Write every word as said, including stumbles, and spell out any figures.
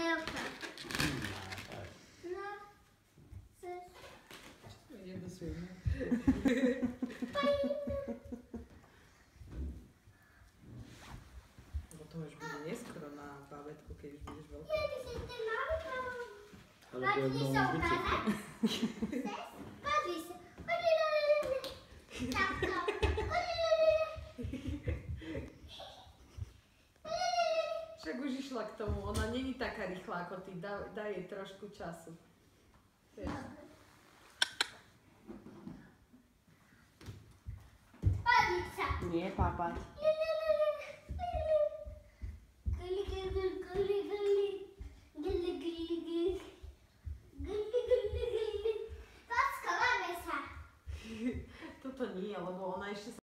Elka. No. Ide do svojho. Lebo to už bude neskoro na bábätku, keď už budeš veľká. Ja, ty si ten malý malý. Ale to je Pozri dom sa v ukázať. Pozri sa. Takto. Však už išla k tomu, ona není taká rýchla ako ty, daj, daj jej trošku času. Vieš. Pozri sa. Nie, papať. Guli, guli, guli, guli. Guli, guli, guli. Guli, guli, guli. Poď, schováme sa. Toto nie, lebo ona ešte